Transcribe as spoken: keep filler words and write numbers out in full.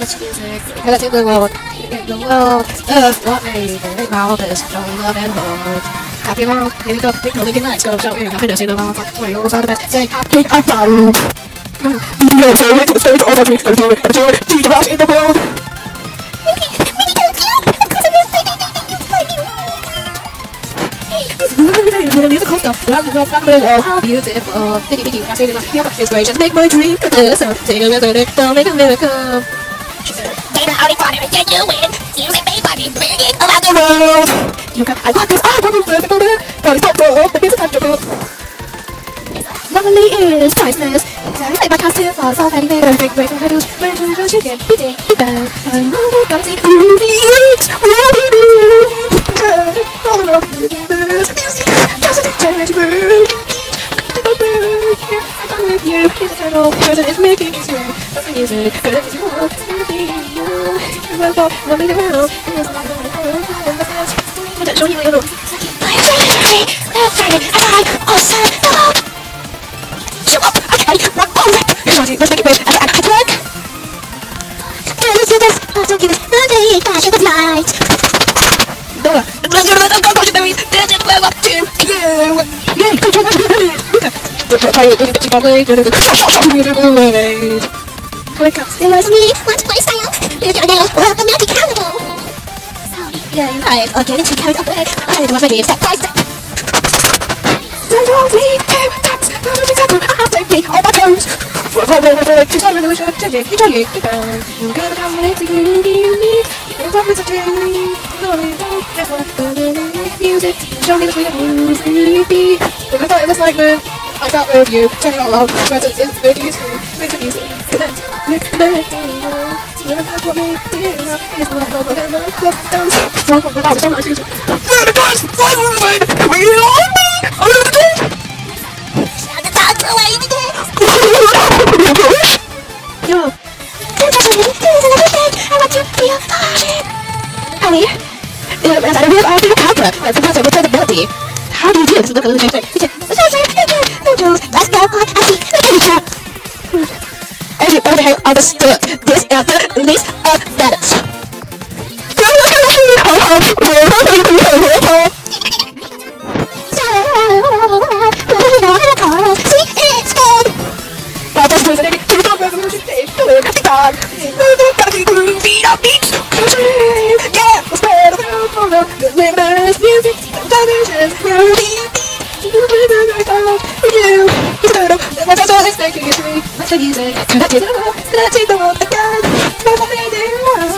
Much music, because in the world, in the world of what made the mouth is from love and love. Happy world, here we go, big no leaking lights, go show your happiness in the mouth. Where yours are the best, say happy, I'm proud. No, so wait to the stage, all the dreams, go do it, go do it, see the rush in the world. Musical stuff, love the world, oh, how beautiful. Thinking, thinking, I say to myself, inspiration, make my dream come true. So take a method, don't make a miracle. Dana, how do you can you win? You and me, buddy, bring it around the world. You can, I want this, I want this, I want this, I want this, the music I'm to lovely is priceless. I say my costume falls off any better. Break, break, break, break, break, break, break, you can be there, be better. I know we're gonna see groovy, all around the universe. Music, just a change word. I'm with you, it's eternal, person is making it true. That's the music, good as you want, it's everything you know. You're well, running around, and there's a lot of fun. I'm not showing you a little. I'm sorry, I'm sorry, I'm sorry, oh, sorry, no. Show up, okay, one more rip. Let's make it move, and I can work. Can you do this? Oh, don't do this. No, no, you can't, you would like. No, let's go to the conclusionary. There's a well up to you. Yeah, good job, good job. Try it, doing it, you probably do it. When it comes, it was me. Let's play style. If you're now, well, I'm not accountable. Yeah, you're right. I'll get into carried away. I do my baby step by step. Don't leave, taps. I'll take me on my toes. For a moment, to tell me the wish of changing, you tell you, you go. You're gonna come and it's a good music. You're talking to me. No, you don't. Guess what? Music. Show me the sweet music. If I thought it was like the I got with you, turn it all off, but it's in the music, make the music, connect, connect, connect, that's what we do, it's not all the other stuff, it's not all the other stuff, it's not all the other stuff, it's not all the other stuff, we get on me, I'm gonna do it, I'm the doctor away today, yo, I'm just living, this is everything, I want to be a party, honey, as I real I feel confident, that's because I will play the melody. How do you do this? Look at the same thing. Let's go on. I see. Everybody have understood this is the list of letters. Music, can I take the world again?